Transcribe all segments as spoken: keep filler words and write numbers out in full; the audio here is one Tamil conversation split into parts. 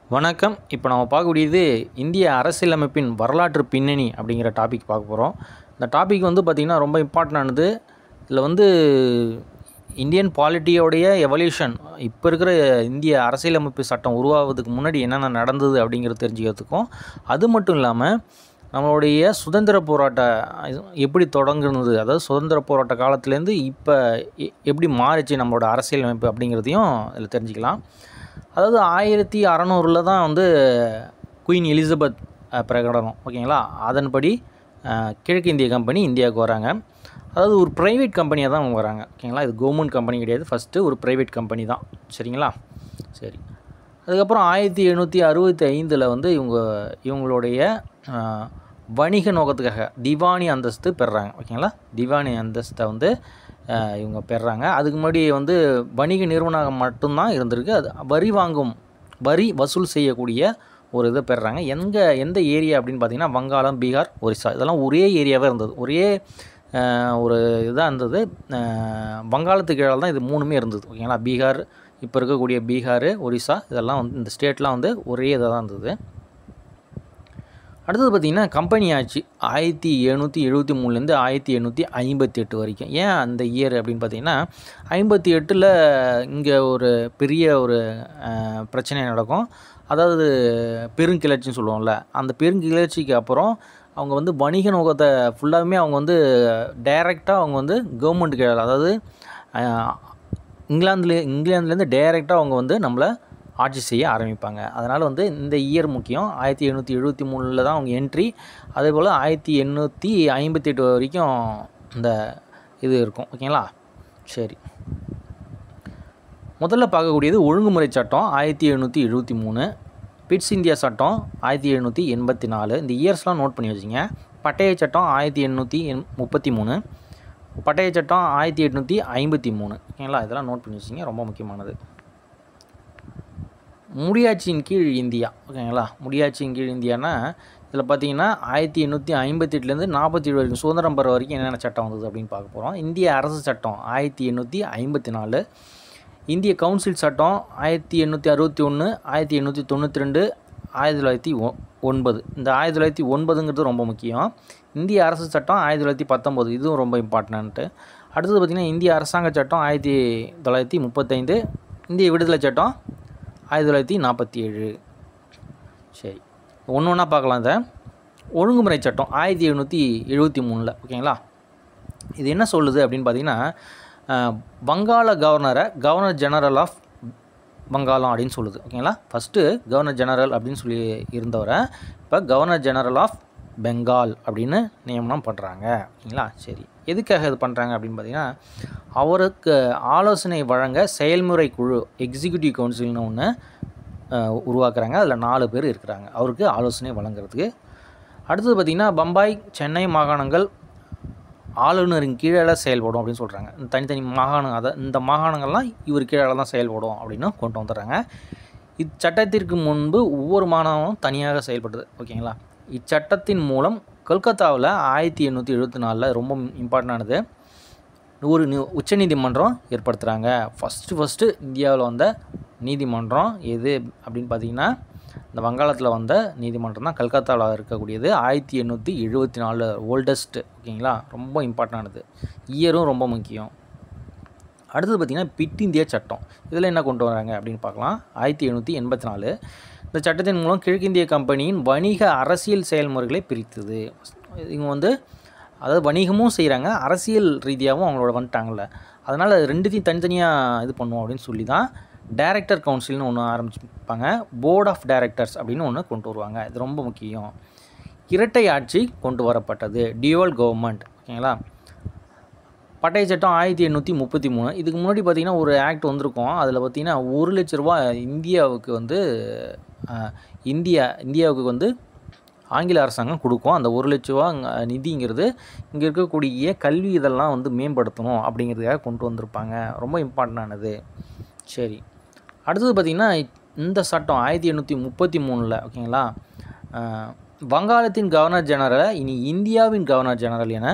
வணக்கம். இப்போ நம்ம பார்க்கக்கூடியது இந்திய அரசியலமைப்பின் வரலாற்று பின்னணி அப்படிங்கிற டாபிக் பார்க்க போகிறோம். இந்த டாபிக் வந்து பார்த்திங்கன்னா ரொம்ப இம்பார்ட்டண்டானது. இதில் வந்து இந்தியன் பாலிட்டியோடைய எவல்யூஷன், இப்போ இருக்கிற இந்திய அரசியலமைப்பு சட்டம் உருவாவதுக்கு முன்னாடி என்னென்ன நடந்தது அப்படிங்கிறது தெரிஞ்சுக்கிறதுக்கும், அது மட்டும் இல்லாமல் நம்மளுடைய சுதந்திர போராட்ட எப்படி தொடங்குனது, அதாவது சுதந்திர போராட்ட காலத்துலேருந்து இப்போ எ எப்படி மாறிச்சு நம்மளோட அரசியலமைப்பு அப்படிங்கிறதையும் இதில் தெரிஞ்சுக்கலாம். அதாவது ஆயிரத்தி அறநூறில் தான் வந்து குயின் எலிசபெத் பிரகடனம், ஓகேங்களா. அதன்படி கிழக்கு இந்திய கம்பெனி இந்தியாவுக்கு வராங்க. அதாவது ஒரு ப்ரைவேட் கம்பெனியாக தான் அவங்க வராங்க, ஓகேங்களா. இது கவர்மெண்ட் கம்பெனி கிடையாது, ஃபஸ்ட்டு ஒரு ப்ரைவேட் கம்பெனி தான், சரிங்களா. சரி, அதுக்கப்புறம் ஆயிரத்தி எழுநூற்றி அறுபத்தி ஐந்தில் வந்து இவங்க இவங்களுடைய வணிக நோக்கத்துக்காக திவானி அந்தஸ்து பெறுறாங்க, ஓகேங்களா. திவானி அந்தஸ்தை வந்து இவங்க பெறுறாங்க. அதுக்கு முன்னாடி வந்து வணிக நிறுவனம் மட்டும்தான் இருந்திருக்கு. அது வரி வாங்கும் வரி வசூல் செய்யக்கூடிய ஒரு இதை பெறுறாங்க. எங்கே எந்த ஏரியா அப்படின்னு பார்த்தீங்கன்னா வங்காளம், பீகார், ஒரிசா, இதெல்லாம் ஒரே ஏரியாவே இருந்தது, ஒரே ஒரு இதாக இருந்தது. வங்காளத்துக்கு கீழே தான் இது மூணுமே இருந்தது, ஓகேங்களா. பீகார், இப்போ இருக்கக்கூடிய பீகார், ஒரிசா, இதெல்லாம் வந்து இந்த ஸ்டேட்லாம் வந்து ஒரே இதாக தான் இருந்தது. அடுத்தது பார்த்திங்கன்னா கம்பெனி ஆட்சி ஆயிரத்தி எழுநூற்றி எழுபத்தி மூணுலேருந்து ஆயிரத்தி எண்ணூற்றி ஐம்பத்தி எட்டு வரைக்கும். ஏன் அந்த இயர் அப்படின்னு பார்த்திங்கன்னா, ஐம்பத்தி எட்டில் இங்கே ஒரு பெரிய ஒரு பிரச்சனை நடக்கும். அதாவது பெருங்கிளர்ச்சின்னு சொல்லுவோம்ல, அந்த பெருங்கிளர்ச்சிக்கு அப்புறம் அவங்க வந்து வணிக நோக்கத்தை ஃபுல்லாகவுமே அவங்க வந்து டைரெக்டாக அவங்க வந்து கவர்மெண்ட்டுக்கு, அதாவது இங்கிலாந்துலே இங்கிலாந்துலேருந்து டைரெக்டாக அவங்க வந்து நம்மளை ஆட்சி செய்ய ஆரம்பிப்பாங்க. அதனால் வந்து இந்த இயர் முக்கியம். ஆயிரத்தி எழுநூற்றி எழுபத்தி மூணில் தான் அவங்க என்ட்ரி. அதே போல் ஆயிரத்தி எண்ணூற்றி ஐம்பத்தி எட்டு வரைக்கும் இந்த இது இருக்கும், ஓகேங்களா. சரி, முதல்ல பார்க்கக்கூடியது ஒழுங்குமுறை சட்டம் ஆயிரத்தி எழுநூற்றி எழுபத்தி மூணு, பிட்ஸ் இந்தியா சட்டம் ஆயிரத்தி எழுநூற்றி எண்பத்தி நாலு. இந்த இயர்ஸ்லாம் நோட் பண்ணி வச்சுங்க. பட்டய சட்டம் ஆயிரத்தி எண்ணூற்றி எண் முப்பத்தி மூணு, பட்டய சட்டம் ஆயிரத்தி எட்நூற்றி ஐம்பத்தி மூணு, ஓகேங்களா. இதெல்லாம் நோட் பண்ணி வச்சுங்க, ரொம்ப முக்கியமானது. முடியாட்சியின் கீழ் இந்தியா, ஓகேங்களா. முடியாட்சியின் கீழ் இந்தியானா இதில் பார்த்தீங்கன்னா ஆயிரத்தி எண்ணூற்றி ஐம்பத்தி எட்டுலேருந்து நாற்பத்தி ஏழு வரைக்கும் சுதந்திரம் பெற வரைக்கும் என்னென்ன சட்டம் வந்தது அப்படின்னு பார்க்க போகிறோம். இந்திய அரசு சட்டம் ஆயிரத்தி எண்ணூற்றி ஐம்பத்தி நாலு, இந்திய கவுன்சில் சட்டம் ஆயிரத்தி எண்ணூற்றி அறுபத்தி ஒன்று, ஆயிரத்தி எண்ணூற்றி தொண்ணூற்றி ரெண்டு, ஆயிரத்தி தொள்ளாயிரத்தி ஒ ஒன்பது இந்த ஆயிரத்தி தொள்ளாயிரத்தி ஒன்பதுங்கிறது ரொம்ப முக்கியம். இந்திய அரசு சட்டம் ஆயிரத்தி தொள்ளாயிரத்தி பத்தொம்போது, இதுவும் ரொம்ப இம்பார்ட்டன்ட்டு. அடுத்தது பார்த்திங்கன்னா இந்திய அரசாங்க சட்டம் ஆயிரத்தி தொள்ளாயிரத்தி முப்பத்தைந்து, இந்திய விடுதலை சட்டம் ஆயிரத்தி தொள்ளாயிரத்தி நாற்பத்தி ஏழு. சரி, ஒன்று ஒன்றா பார்க்கலாம். இதை ஒழுங்குமுறை சட்டம் ஆயிரத்தி எழுநூற்றி எழுபத்தி மூணில், ஓகேங்களா. இது என்ன சொல்லுது அப்படின்னு பார்த்தீங்கன்னா, வங்காள கவர்னரை கவர்னர் ஜெனரல் ஆஃப் வங்காளம் அப்படின்னு சொல்லுது, ஓகேங்களா. ஃபஸ்ட்டு கவர்னர் ஜெனரல் அப்படின்னு சொல்லி இருந்தவரை இப்போ கவர்னர் ஜெனரல் ஆஃப் பெங்கால் அப்படின்னு நியமனம் பண்ணுறாங்க, ஓகேங்களா. சரி, எதுக்காக இது பண்ணுறாங்க அப்படின்னு பார்த்தீங்கன்னா, அவருக்கு ஆலோசனை வழங்க செயல்முறை குழு எக்ஸிக்யூட்டிவ் கவுன்சில்னு ஒன்று உருவாக்குறாங்க. அதில் நாலு பேர் இருக்கிறாங்க அவருக்கு ஆலோசனை வழங்குறதுக்கு. அடுத்தது பார்த்திங்கன்னா பம்பாய், சென்னை மாகாணங்கள் ஆளுநரின் கீழே செயல்படும் அப்படின்னு சொல்கிறாங்க. தனித்தனி மாகாணம், அதை இந்த மாகாணங்கள்லாம் இவர் கீழே தான் செயல்படும் அப்படின்னு கொண்டு வந்துடுறாங்க. இச்சட்டத்திற்கு முன்பு ஒவ்வொரு மாகாணமும் தனியாக செயல்படுது, ஓகேங்களா. இச்சட்டத்தின் மூலம் கொல்கத்தாவில் ஆயிரத்தி எண்ணூற்றி எழுபத்தி நாலில் ரொம்ப இம்பார்ட்டண்டானது ஒரு உச்சநீதிமன்றம் ஏற்படுத்துகிறாங்க. ஃபஸ்ட்டு ஃபஸ்ட்டு இந்தியாவில் வந்த நீதிமன்றம் எது அப்படின்னு பார்த்திங்கன்னா, இந்த வங்காளத்தில் வந்த நீதிமன்றம் தான் கல்கத்தாவில் இருக்கக்கூடியது. ஆயிரத்தி எண்ணூற்றி எழுபத்தி நாலு ஓல்டஸ்ட்டு, ஓகேங்களா. ரொம்ப இம்பார்ட்டண்டானது, இயரும் ரொம்ப முக்கியம். அடுத்தது பார்த்திங்கன்னா பிட் இந்தியா சட்டம். இதில் என்ன கொண்டு வராங்க அப்படின்னு பார்க்கலாம். ஆயிரத்தி எண்ணூற்றி எண்பத்தி நாலு இந்த சட்டத்தின் மூலம் கிழக்கிந்திய கம்பெனியின் வணிக அரசியல் செயல்முறைகளை பிரித்தது. இவங்க வந்து அதாவது வணிகமும் செய்கிறாங்க, அரசியல் ரீதியாகவும் அவங்களோட வந்துட்டாங்கள்ல, அதனால் ரெண்டுத்தையும் தனித்தனியாக இது பண்ணுவோம் அப்படின்னு சொல்லி தான் டைரக்டர் கவுன்சில்னு ஒன்று ஆரம்பிச்சுப்பாங்க. போர்ட் ஆஃப் டைரக்டர்ஸ் அப்படின்னு ஒன்று கொண்டு வருவாங்க. இது ரொம்ப முக்கியம். இரட்டை ஆட்சி கொண்டு வரப்பட்டது, டியூவல் கவர்மெண்ட், ஓகேங்களா. பட்டய சட்டம் ஆயிரத்தி எண்ணூற்றி முப்பத்தி மூணு இதுக்கு முன்னாடி பார்த்திங்கன்னா ஒரு ஆக்ட் வந்திருக்கும். அதில் பார்த்திங்கன்னா ஒரு லட்ச ரூபா இந்தியாவுக்கு வந்து இந்தியா இந்தியாவுக்கு வந்து ஆங்கில அரசாங்கம் கொடுக்கும். அந்த ஒரு லட்ச ரூபா நிதிங்கிறது இங்கே இருக்கக்கூடிய கல்வி இதெல்லாம் வந்து மேம்படுத்தணும் அப்படிங்கிறதுக்காக கொண்டு வந்திருப்பாங்க. ரொம்ப இம்பார்ட்டண்டானது. சரி, அடுத்தது பார்த்திங்கன்னா இந்த சட்டம் ஆயிரத்தி எண்ணூற்றி முப்பத்தி மூணில், ஓகேங்களா, வங்காளத்தின் கவர்னர் ஜெனரலை இனி இந்தியாவின் கவர்னர் ஜெனரல் என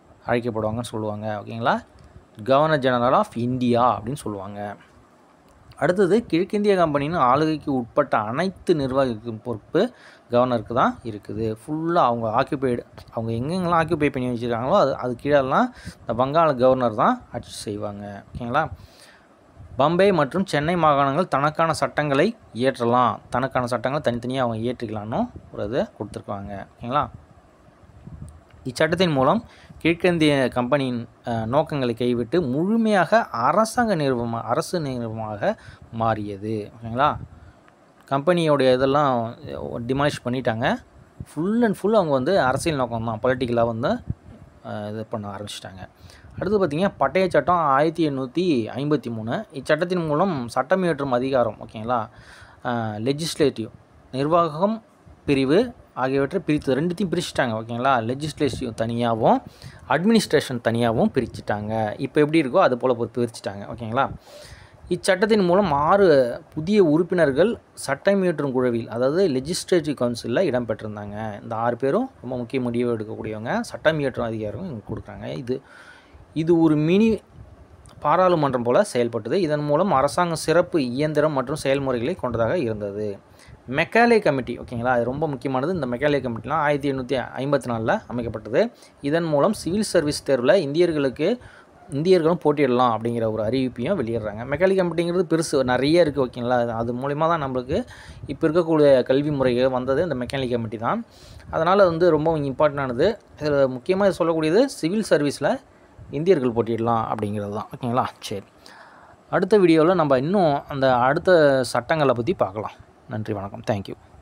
அழைக்கப்படுவாங்கன்னு சொல்லுவாங்க, ஓகேங்களா. கவர்னர் ஜெனரல் ஆஃப் இந்தியா அப்படின்னு சொல்லுவாங்க. அடுத்தது கிழக்கிந்திய கம்பெனியின் ஆளுகைக்கு உட்பட்ட அனைத்து நிர்வாகிக்கும் பொறுப்பு கவர்னருக்கு தான் இருக்குது. ஃபுல்லாக அவங்க ஆக்கியூபைடு அவங்க எங்கெங்கெல்லாம் ஆக்கியூபை பண்ணி வச்சுருக்காங்களோ அது அது கீழெல்லாம் இந்த வங்காள கவர்னர் தான் ஆட்சி செய்வாங்க. ஓகேங்களா. பம்பை மற்றும் சென்னை மாகாணங்கள் தனக்கான சட்டங்களை இயற்றலாம், தனக்கான சட்டங்களை தனித்தனியாக அவங்க இயற்றிக்கலான்னு ஒரு இதை கொடுத்துருக்காங்க. ஓகேங்களா. இச்சட்டத்தின் மூலம் கிழக்கிந்திய கம்பெனியின் நோக்கங்களை கைவிட்டு முழுமையாக அரசாங்க நிறுவனமாக அரசு நிறுவனமாக மாறியது. ஓகேங்களா. கம்பெனியோடைய இதெல்லாம் டிமாலிஷ் பண்ணிட்டாங்க. ஃபுல் அண்ட் ஃபுல் அவங்க வந்து அரசியல் நோக்கம் தான், பொலிட்டிக்கலாக வந்து இது பண்ண ஆரம்பிச்சிட்டாங்க. அடுத்து பார்த்திங்கன்னா பட்டய சட்டம் ஆயிரத்தி எண்ணூற்றி ஐம்பத்தி மூணு இச்சட்டத்தின் மூலம் சட்டம் இயற்றும் அதிகாரம், ஓகேங்களா, லெஜிஸ்லேட்டிவ் நிர்வாகம் பிரிவு ஆகியவற்றை பிரித்து ரெண்டுத்தையும் பிரிச்சுட்டாங்க. ஓகேங்களா. லெஜிஸ்லேட்டிவ் தனியாகவும் அட்மினிஸ்ட்ரேஷன் தனியாகவும் பிரிச்சுட்டாங்க. இப்போ எப்படி இருக்கோ அது போல் பிரிச்சுட்டாங்க. ஓகேங்களா. இச்சட்டத்தின் மூலம் ஆறு புதிய உறுப்பினர்கள் சட்டம் இயற்றும் குழுவில், அதாவது லெஜிஸ்லேட்டிவ் கவுன்சிலில் இடம்பெற்றிருந்தாங்க. இந்த ஆறு பேரும் ரொம்ப முக்கிய முடிவு எடுக்கக்கூடியவங்க, சட்டம் இயற்றும் அதிகாரம் இங்கே கொடுக்குறாங்க. இது இது ஒரு மினி பாராளுமன்றம் போல் செயல்பட்டது. இதன் மூலம் அரசாங்கம் சிறப்பு இயந்திரம் மற்றும் செயல்முறைகளை கொண்டதாக இருந்தது. மெக்காலே கமிட்டி, ஓகேங்களா, அது ரொம்ப முக்கியமானது. இந்த மெக்காலே கமிட்டிலாம் ஆயிரத்தி எண்ணூற்றி ஐம்பத்தி நாலில் அமைக்கப்பட்டது. இதன் மூலம் சிவில் சர்வீஸ் தேர்வில் இந்தியர்களுக்கு இந்தியர்களும் போட்டியிடலாம் அப்படிங்கிற ஒரு அறிவிப்பையும் வெளியிடுறாங்க. மெக்காலே கமிட்டிங்கிறது பெருசு, நிறைய இருக்குது. ஓகேங்களா. அது மூலிமா தான் நம்மளுக்கு இப்போ இருக்கக்கூடிய கல்வி முறைகள் வந்தது இந்த மெக்காலே கமிட்டி தான். அதனால் வந்து ரொம்ப இம்பார்ட்டண்டானது. இதில் முக்கியமாக சொல்லக்கூடியது சிவில் சர்வீஸில் இந்தியர்கள் போட்டியிடலாம் அப்படிங்கிறது தான். ஓகேங்களா. சரி, அடுத்த வீடியோவில் நம்ம இன்னும் அந்த அடுத்த சட்டங்களை பற்றி பார்க்கலாம். நன்றி, வணக்கம், தேங்க்யூ.